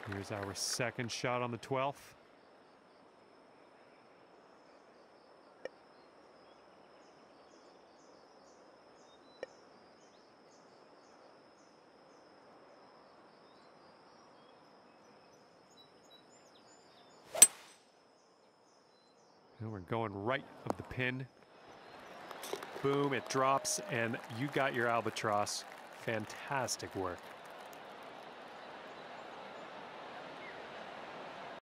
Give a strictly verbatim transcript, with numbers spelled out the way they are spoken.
Here's our second shot on the twelfth. And we're going right of the pin. Boom, it drops, and you got your albatross. Fantastic work.